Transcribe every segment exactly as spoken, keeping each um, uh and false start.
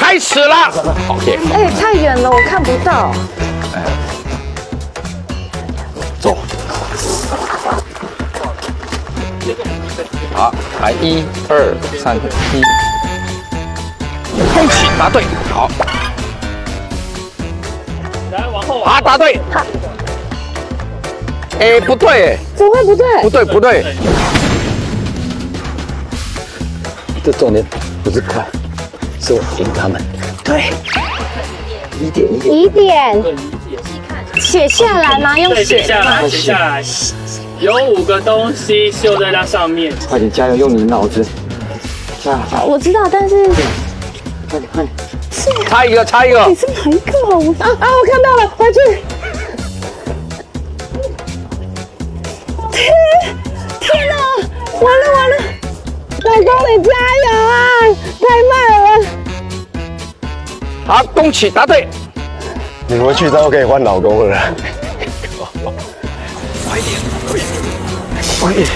开始了。OK。 哎，太远了，我看不到。哎， 走。好，来一二三一。空起，答对。好。 来往后。 好，答对。哎，不对， 怎么会不对？ 不对，不对。这重点不是快，是我赢他们。对。疑点， 疑点。写下来吗？用写下来，写下来。有五个东西绣在它上面。 快点加油，用你的脑子。加油！ 我知道，但是快点，快点。差一个，差一个。 你是哪一个啊？我啊啊！我看到了，回去。天天哪！完了完了！老公你加油啊！太慢了。 好，恭喜答对。 你回去之后可以换老公了。 快一点，快一点。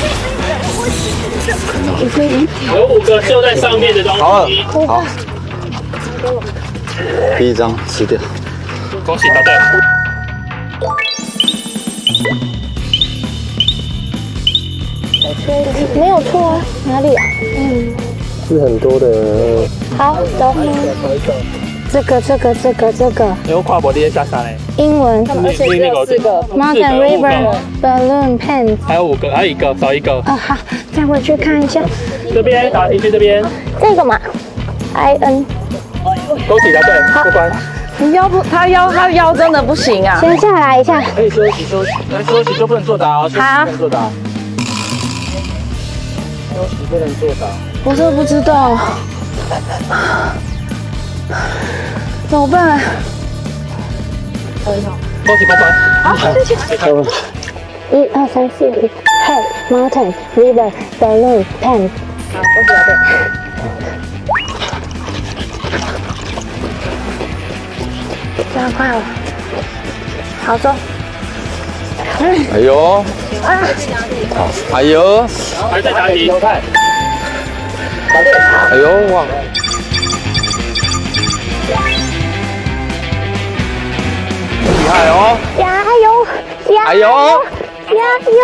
有五个绣在上面的东西。 好，好。第一张吃掉。 恭喜答对。 没有错啊，哪里啊？嗯， 是很多的。 好，走。这个，这个，这个，这个。 有跨博的下山嘞。 英文。 而且只有四个。 Mountain River Balloon Pen。 还有五个，还有一个，少一个。 啊，好，再回去看一下。 这边打进去这边。 这个嘛 ，I N。 恭喜答对，过关。 你腰不，他腰他腰真的不行啊。 先下来一下。 可以休息休息，来休息就不能作答哦，休息不能作答。休息不能作答。 我真的不知道，怎么办？ 恭喜过关。 好，谢谢。 一二三四五 ，Head Mountain River Balloon Pen。好，恭喜答对。这样快了，好走。 哎呦，好，哎呦， 还在答题。 哎呦哇！厉害哦！ 加油，加哎呦， 加油！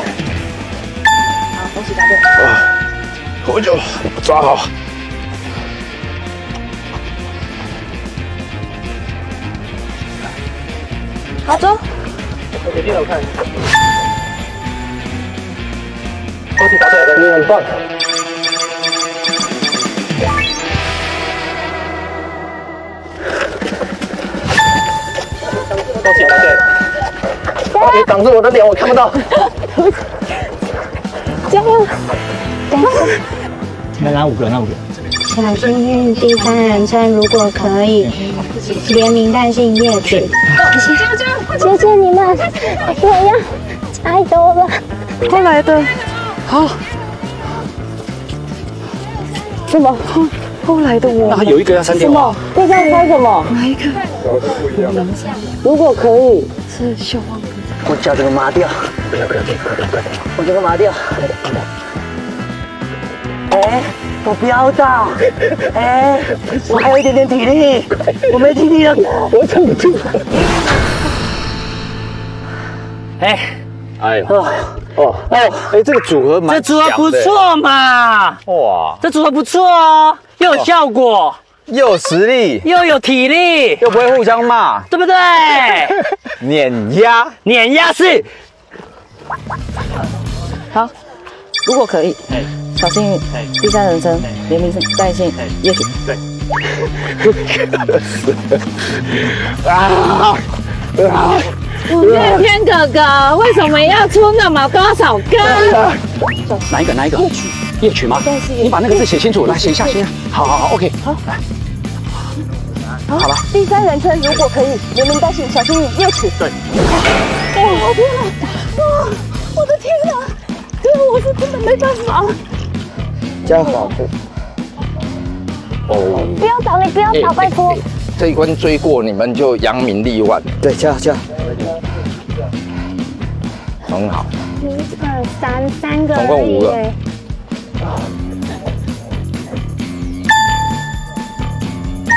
好，恭喜答对。 我就抓好。 好走。 我给低头看。恭喜答对，你很棒。恭喜答对。 你挡住我的脸，我看不到。 加油！等一下。 那拿五个，拿五个。 小幸运第三人称，如果可以，连名带姓列举。谢谢你们，我要加油了。 后来的，好，什么后后来的我？ 那有一个要删掉啊。 这张猜什么？哪一个？如果可以，是秀旺哥。 我叫这个麻掉。不要不要，快点快点，我这个麻掉。哎，我飙到！哎，我还有一点点体力，我没体力了，我撑不住。 哎， 哎哦哦哎哎，这个组合蛮这组合不错嘛！ 哇， 这组合不错哦，又有效果， 又有实力， 又有体力， 又不会互相骂， 对不对？ 碾压， 碾压式。 好，如果可以，小幸运，第三人称，连名带姓，也许对。 啊啊！ 五月天哥哥为什么要出那么多首歌？ 哪一个？哪一个？夜曲，夜曲吗？你把那个字写清楚，来写一下，写一下。好好好 ，OK， 好，来。好了。 第三人称如果可以，连名带姓，小幸运，夜曲。 对。 哇，我天哪！哇，我的天哪！这个我是真的没办法。 加好。 哦。 不要倒，你不要倒，拜托。 这一关追过，你们就扬名立万。 对，加加。 很好。 一二三，三个。 总共五个。 哎， ， 哎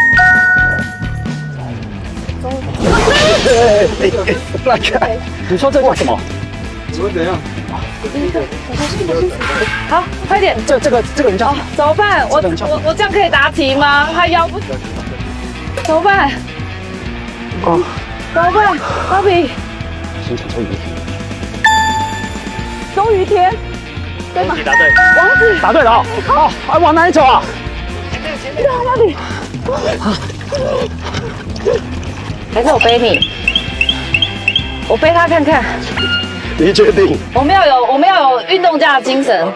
来看，你说这叫什么？ 请问怎样？ 好，快点。 这这个这个人叫怎么办？我我我这样可以答题吗？他腰不，怎么办？哦，怎么办？芭比， 心想周瑜天， 周瑜天，对吗？ 答对， 王子， 答对了啊！好，哎，往哪里走啊？ 对啊，芭比。还是我背你，我背他看看。 你确定？ 我们要有我们要有运动家的精神。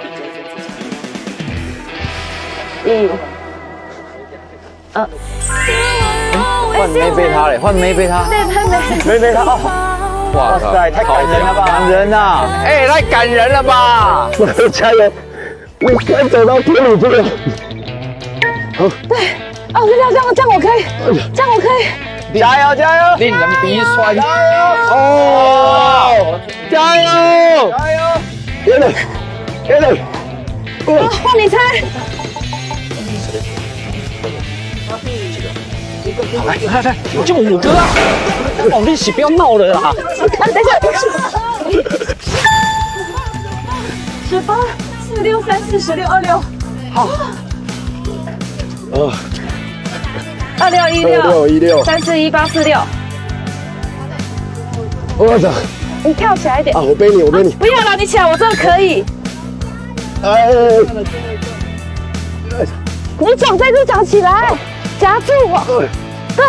嗯，呃， 换没背他嘞，换没背他， 对，他没没背他哦。哇塞，太感人了吧！感人呐！哎，太感人了吧！ 加油！你快走到田里去了。好。 对，哦，这样这样这样我可以，这样我可以。 加油加油！令人鼻酸。加油！哦，加油！加油！ 别冷，别冷。 哦，换你猜。 来来来，就五个啊！哦，利息不要闹了啦！ 啊，等一下，十八、四六、三四、十六、二六， 好。 哦， 二六一六， 二六一六， 三四一八四六。 我操！ 你跳起来一点啊，我背你，我背你。 不要了，你起来，我这个可以。 哎， 你脚在这脚起来，夹住我。对。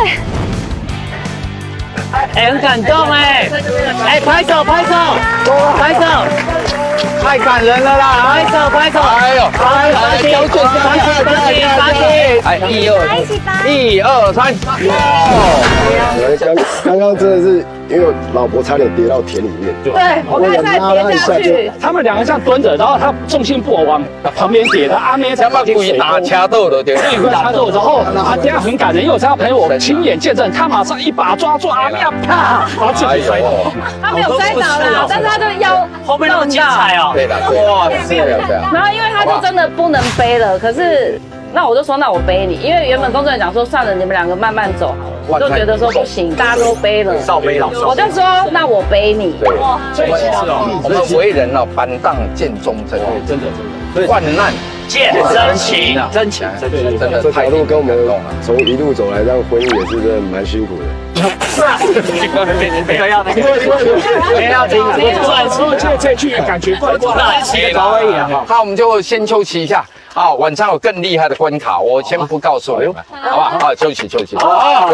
哎，很感动哎，哎，拍手拍手拍手， 太感人了啦！ 拍手拍手， 哎呦，哎呦， 八七八七八七八七， 哎，一二，一二三，哦！ 刚刚刚真的是因为我老婆差点跌到田里面， 对，我刚才跌下去。 他们两个这样蹲着，然后他重心不往旁边跌的，阿妹才把鬼打掐斗的，对，鬼掐斗之后，他这样很感人，因为我这样朋友我亲眼见证，他马上一把抓住阿妹，啪，然后自己摔倒。 他没有摔倒啦，但是他的腰后面那么精彩哦。 对的，哇，是这样。 然后因为他就真的不能背了，可是那我就说那我背你，因为原本工作人员讲说算了，你们两个慢慢走好了，我就觉得说不行，大家都背了， 少背老少。 我就说那我背你。哇， 最是哦，我们为人哦，板荡见忠贞，真的真的，患难见真情， 真情，真的真的这条路跟我们从一路走来，这样婚姻也是真的蛮辛苦的。 没有要那个，没有要这个， 这这句感觉怪怪的，高而已哈。那我们就先休息一下啊，晚上有更厉害的关卡，我先不告诉你们，好吧？啊，休息休息。哦，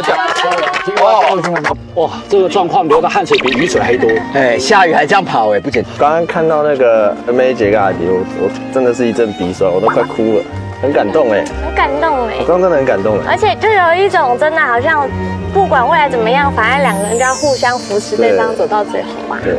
哇，这个状况流的汗水比雨水还多。哎，下雨还这样跑，哎，不简单。 刚刚看到那个 M A 杰嘎迪，我我真的是一阵鼻酸，我都快哭了，很感动哎， 很感动哎， 我刚刚真的很感动哎， 而且就有一种真的好像不管未来怎么样，反正两个人就要互相扶持对方走到最后嘛。 对，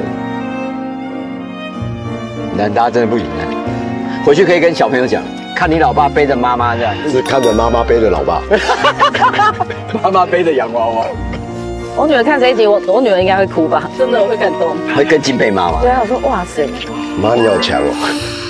男大真的不赢哎，回去可以跟小朋友讲，看你老爸背着妈妈这样， 是看着妈妈背着老爸， 妈妈背着洋娃娃。 我女儿看这一集，我我女儿应该会哭吧，真的我会感动。 会更敬佩妈妈。 对啊，我说哇塞， 妈你好强哦。